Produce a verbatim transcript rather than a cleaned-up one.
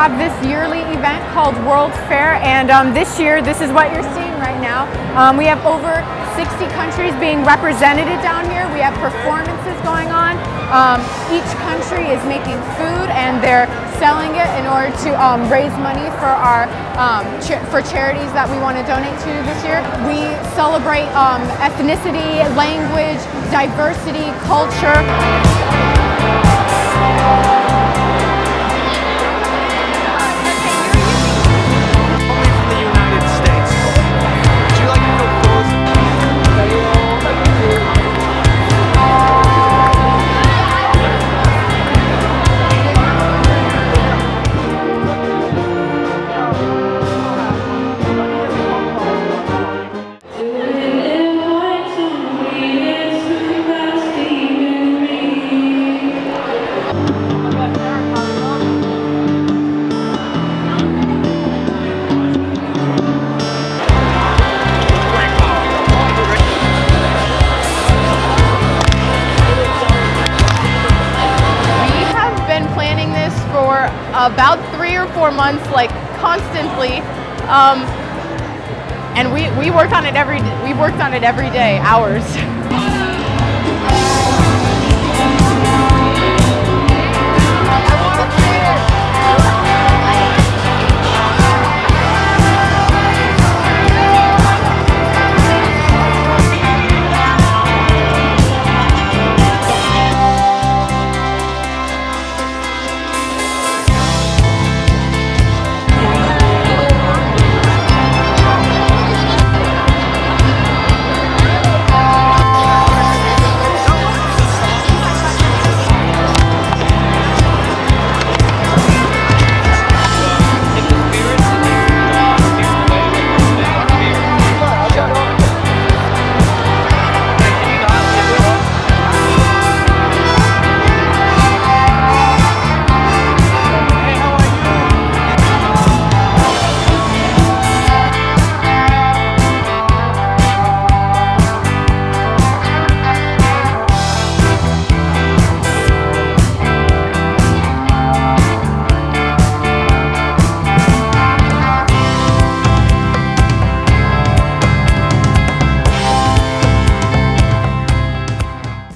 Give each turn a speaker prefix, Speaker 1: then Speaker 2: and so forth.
Speaker 1: have this yearly event called World Fair, and um, this year, this is what you're seeing right now. Um, we have over sixty countries being represented down here. We have performances going on. Um, each country is making food and they're selling it in order to um, raise money for our um, ch for charities that we want to donate to this year. We celebrate um, ethnicity, language, diversity, culture.
Speaker 2: About three or four months, like constantly, um, and we we worked on it every we worked on it every day, hours.